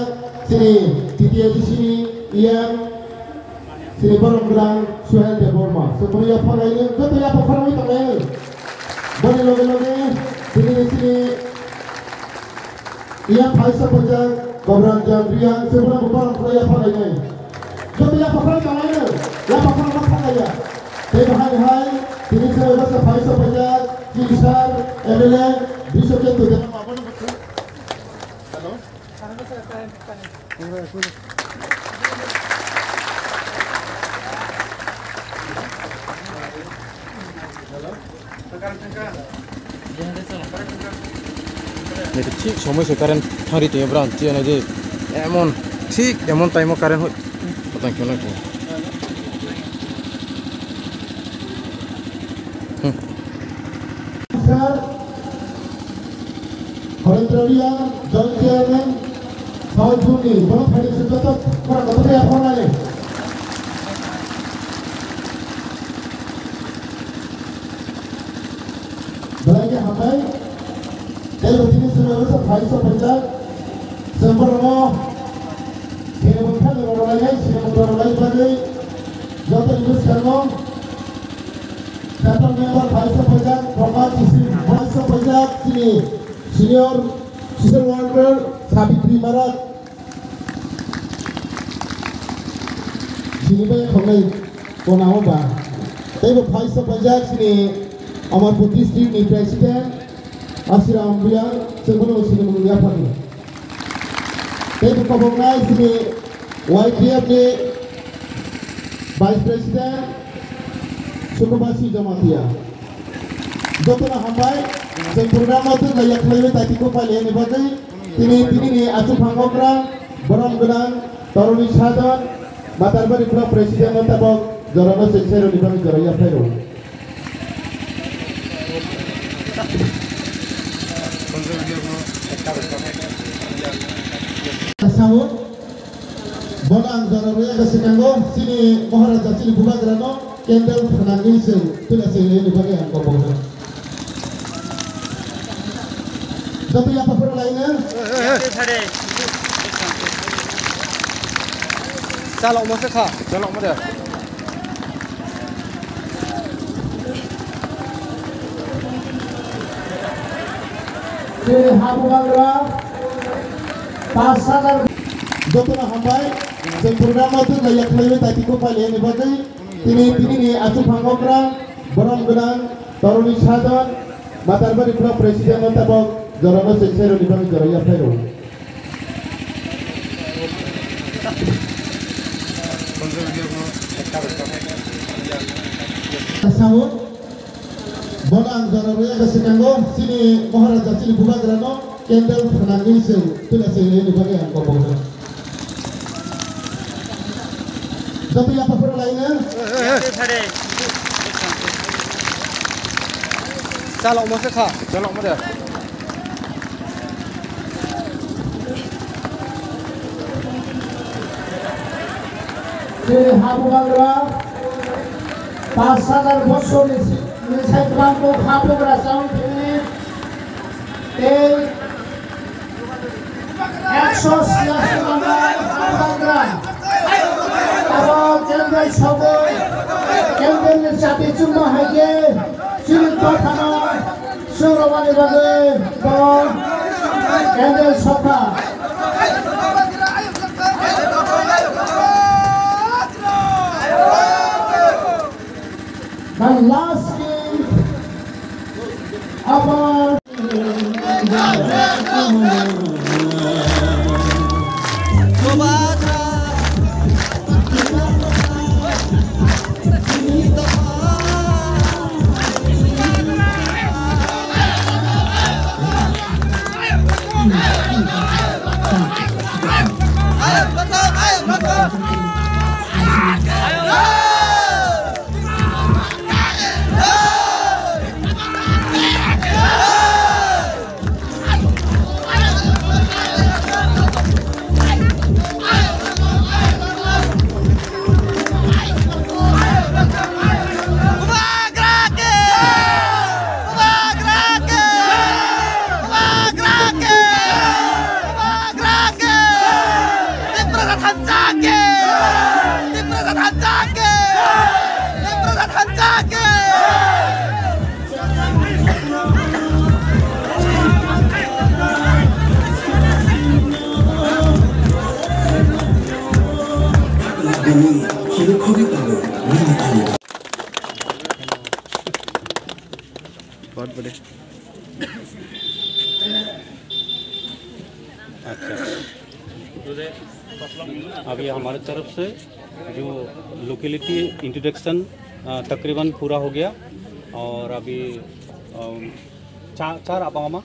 pajak sini titiya di sini yang sini barang berang Suhail Deborma. Semuanya apa ini? Betul ya apa ini tangan? Boleh loge sini yang Faisal pajak Gobran Jamrian semuanya barang berang apa ini? Betul ya apa tangan? Ya apa ya? Hai sini saya bahasa Faisal pajak Kisar MLA bisa kita dengan apa nih betul? Halo. এটা ঠিক সময় সে কারেন্ট থারিতে ব্রান চেনে যে এমন ঠিক এমন টাইমে কারেন্ট হয় কথা কেন কি স্যার হরেন্দ্রিয়া জল চেয়ারম্যান সহজুনি বড় ফাইল যত করা কথা এখন আলে Belanja hambai, dari begini sebenarnya Faisal pajak, sembrono, sini bukan orang lain bagi, jatuh itu sekarang, datang member Faisal pajak, format isi Faisal pajak sini, senior worker, Sabitri Marat, sini banyak hambai, konaho bah, tapi Faisal pajak sini. Amarpur district ni president Asira Ambriya sebelum sini menyiapkan. Tapi kabungan sini YPF ni vice president Sukabasi Jamatia. Jotna hambai program itu layak lewe tadi ko pale ni bagai tini ni acu pangokra borom gedang Taruni Sadon Matarbari Pura Presiden Matabok Jorana Seksero di bawah Joraya Fero. Sahur, bolang zararnya ke Sinanggo, sini Maharaja sini buka gerano, kendal penangin sing, tulah sini ini bagian komponen. Tapi apa perlu lainnya? Salok mo sa salok mo dia. Habuangra pasangan jotna hambai program itu layak lewe tadi ko pale ni bagai tini ni acu pangokra borom gedang Taruni Sadon Matarbari Pura Presiden Matabok Jorana Seksero di bawah Joraya Fero. Sahur, bolang zararnya ke Sinanggo, sini Maharaja sini buka gerano, kendal penangin sing, tulah sini ini bagian komponen. Tapi apa perlu lainnya? Salok mo sa salok mo dia. Habuangra pasangan bosok ni saya terangku Habuangra sound ini tel 100 Habuangra kalau kendal soboy kendal ni sapi cuma haje silut patano surawani bagai bol kendal soka. Dan last game about बहुत बड़े। अच्छा, अभी हमारे तरफ से जो locality introduction तकरीबन पूरा हो गया और अभी चार apa mama?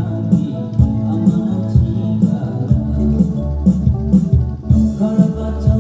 Kalau